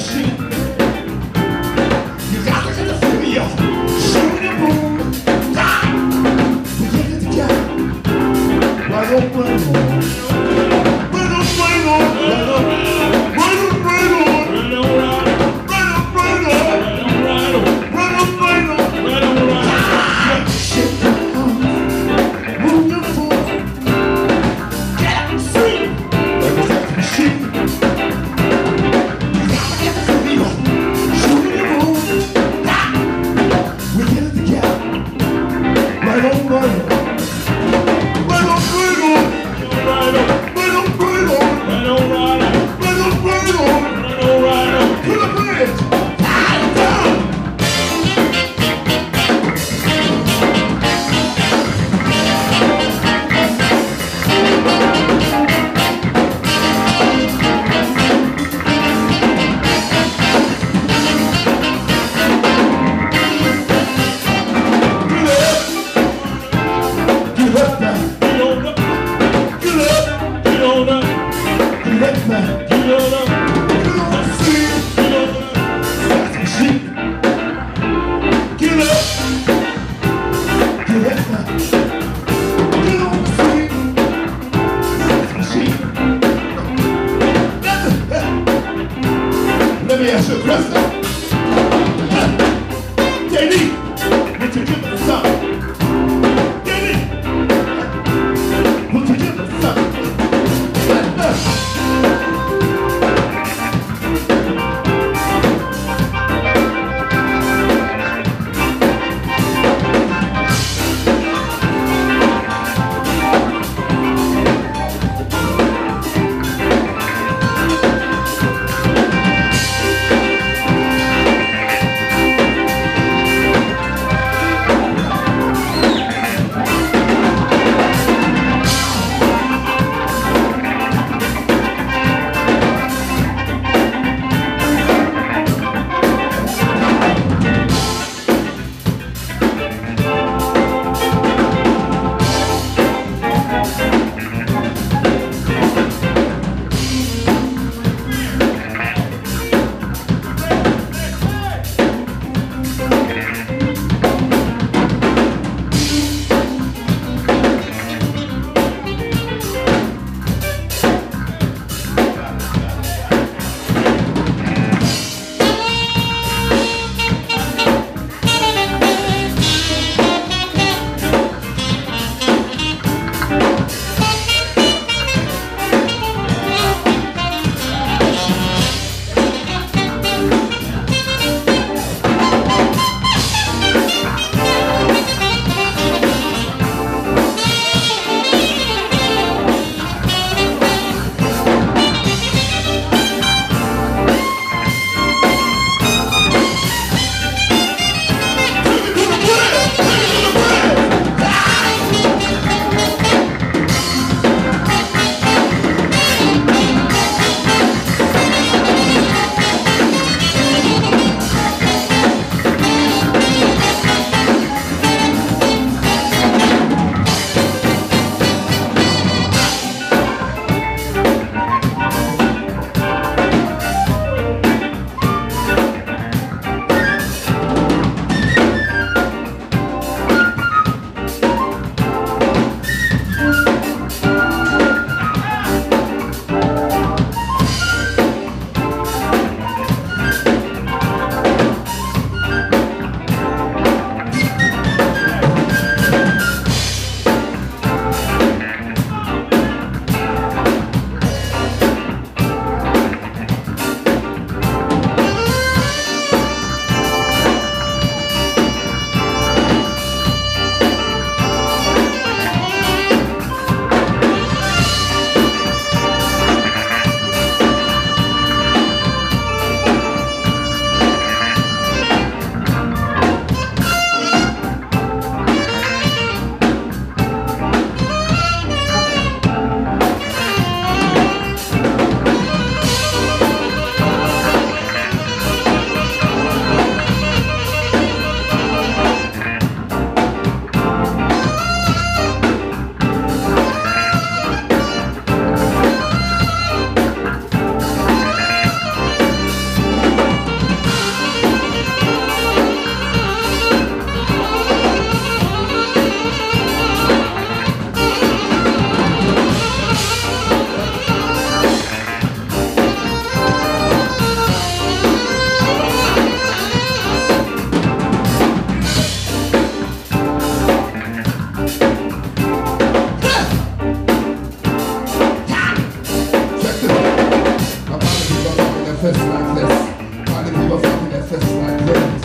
machine. You got to get the feel, shooting and boom. We get it together. Right on, right on. Right on, right on, right on. Right on, right on. Right on, right on. Right on, right on. Right on, right on. Shake your arms, move your foot. Get up and swing. Like a sex machine. You gotta get the feel, shooting and boom. We get it together. Right on, right on. Right on, right on. Right on, right on, right on. Right on, right on. Right on, right on. Right on, right on. To the bridge. Right down. Get up now. Get on up. Get up. Get on up. Get up now. Get on up. Get on the street. Get on up. That's machine. Get up. Get up now. Get on the street. That's machine. Let me ask you a question. JD, what you give me something? JD, what you give me something? like this. Why the people fucking their fists like this?